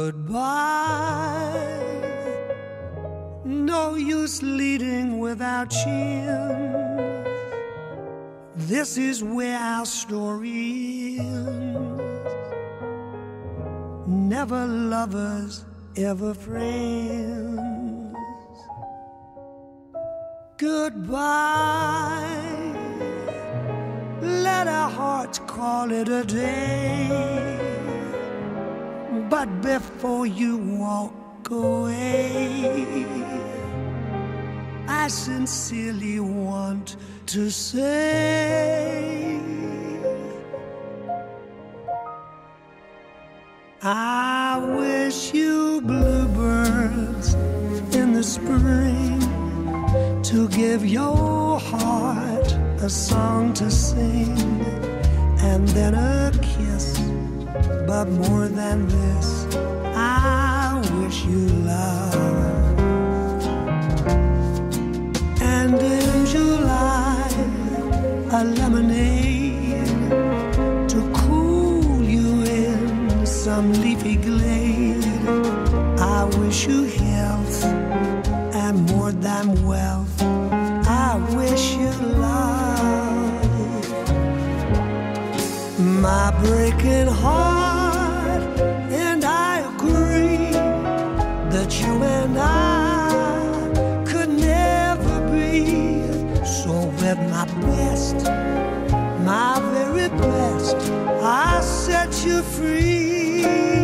Goodbye. No use leading without chin. This is where our story ends. Never lovers, ever friends. Goodbye. Let our hearts call it a day. But before you walk away, I sincerely want to say, I wish you bluebirds in the spring to give your heart a song to sing, and then a kiss. But more than this, I wish you love. And in July, a lemonade to cool you in some leafy glade. I wish you health and more than wealth. I wish you love. My breaking heart and I agree that you and I could never be. So with my best, my very best, I set you free.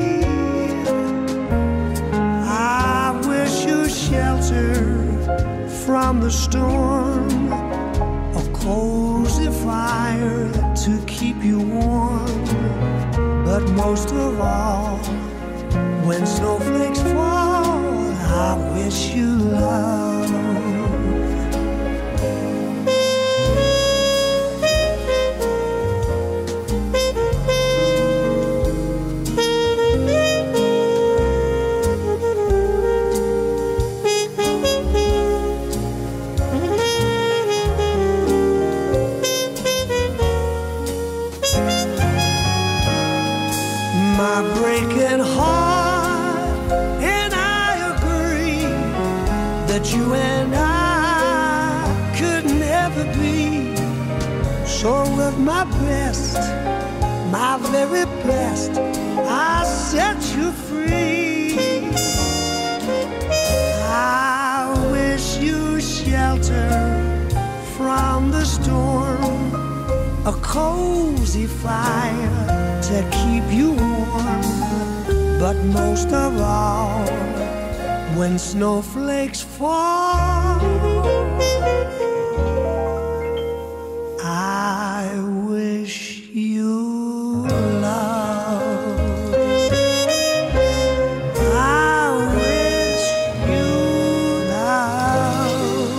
I wish you shelter from the storm, a cozy fire to keep you warm. But most of all, when snowflakes fall, I wish you love. My breaking heart and I agree that you and I could never be. So with my best, my very best, I set you free. I wish you shelter from the storm, a cozy fire to keep you warm. But most of all, when snowflakes fall, I wish you love. I wish you love.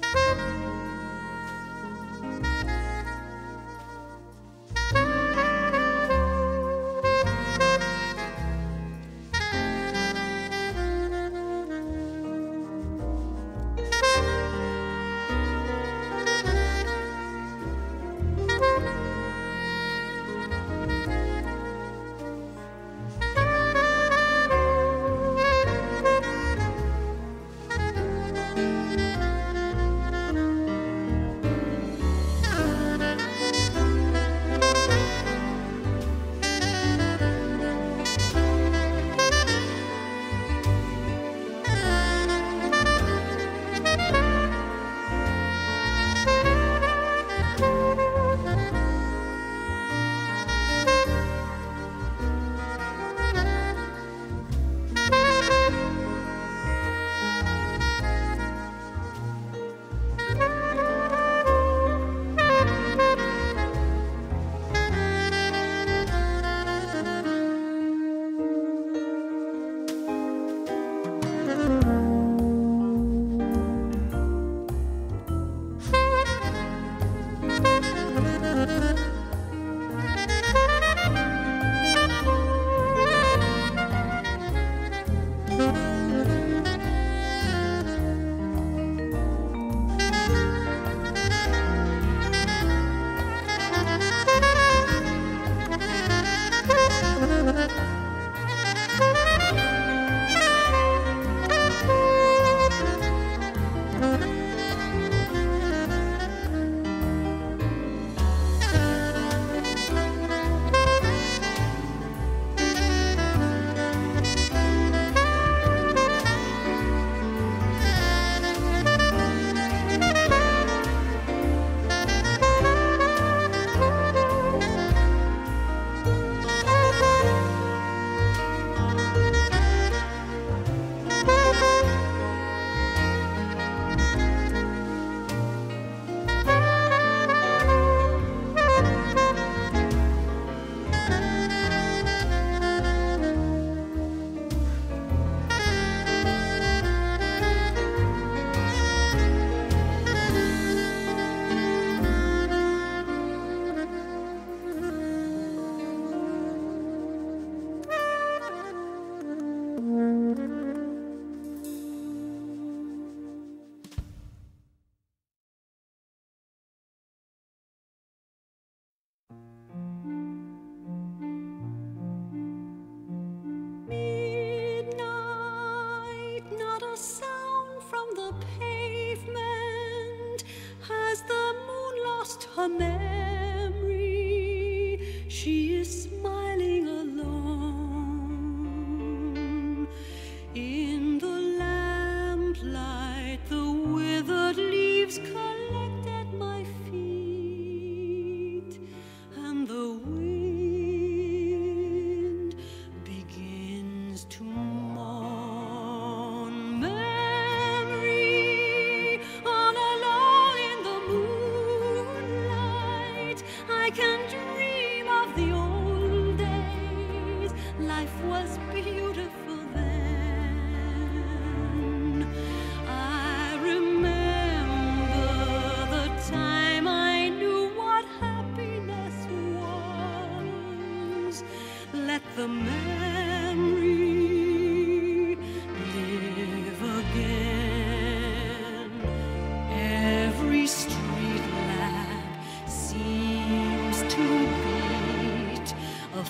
her memory, she is smiling alone. In the lamplight, the withered leaves collect at my feet, and the wind begins to mourn. Memory, all alone in the moonlight, I can dream of the old days. Life was beautiful then. I remember the time I knew what happiness was. Let the memory live again. Every street lamp seems to beat a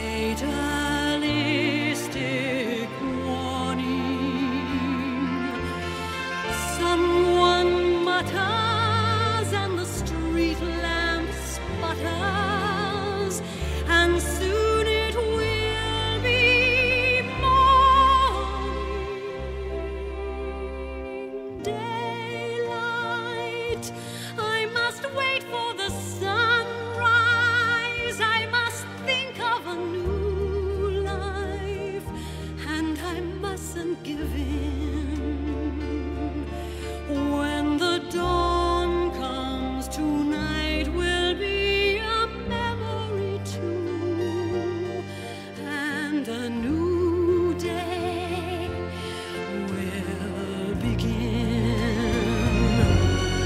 fatalistic warning. Someone mutters and the street lamp sputters, and soon it will be morning. Daylight, I must wait for the sunrise. I must think of a new life, and I mustn't give in. When the dawn comes, tonight will be a memory too, and a new day will begin.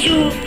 you